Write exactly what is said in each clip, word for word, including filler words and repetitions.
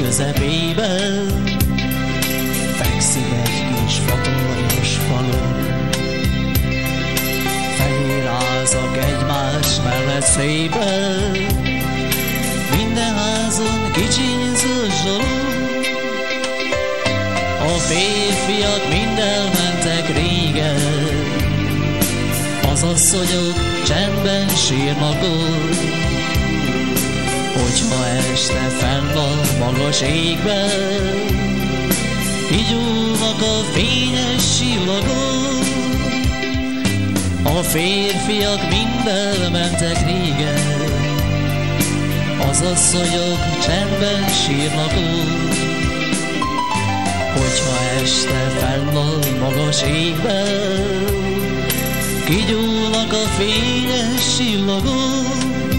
közepében fekszik egy kis fatorjos falu. Fehér házak egymás mellett szépen, minden házon kicsiny zsarú. A férfiak mind elmentek régen, az asszonyok csendben sírnak ott. Hogyha este fenn van magas égben, kigyúlnak a fényes csillagok. A férfiak mind elmentek régen, az asszonyok csendben sírnak ott. Hogyha este fenn van magas égben, kigyúlnak a fényes csillagok.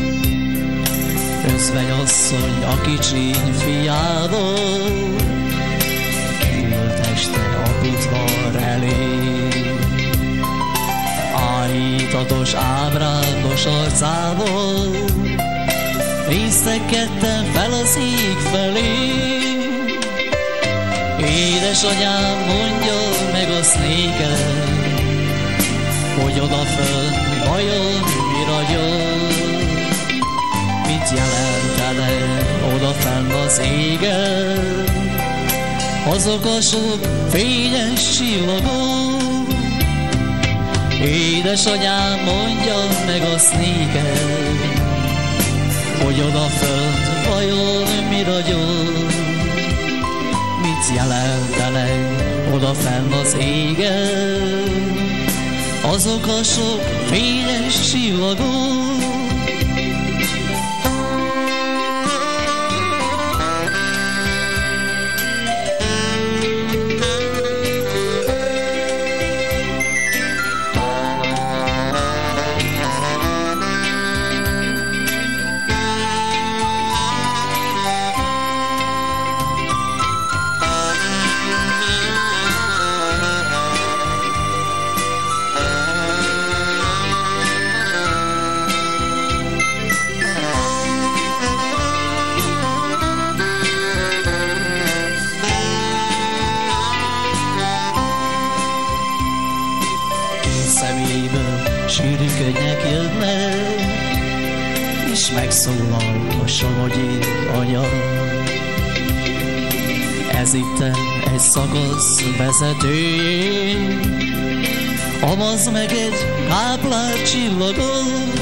Özvegyasszony a kicsiny fiával kiült este a udvar elé. Áhítatos, ábrándos arcával néztek ketten fel az ég felé. Édesanyám, mondja meg azt néked, hogy odafönn vajon mi ragyog. Mit jelentene odafenn az égen azok a sok fényes csillagok? Édesanyám, mondja meg azt néked, hogy odafönn vajon mi ragyog. Mit jelentene odafenn az égen azok a sok fényes csillagok? Szeméből sűrű könnyek jönnek, és megszólal a somogyi anya. Ez itten egy szakasz vezetőjé, amaz meg egy káplár csillagot.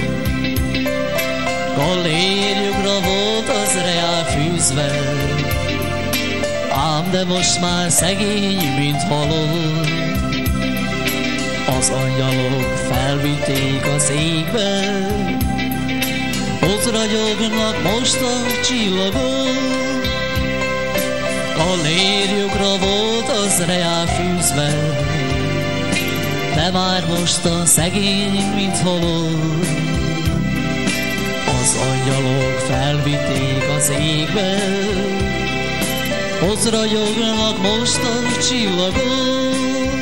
Gallérjukra volt az reál fűzve, ám de most már szegény, mint halott. Az angyalok felvitték az égbe, ott ragyognak most a csillagok. Gallérjukra volt az reál fűzve, de már most a szegény, mint halott. Az angyalok felvitték az égbe, ott ragyognak most a csillagok.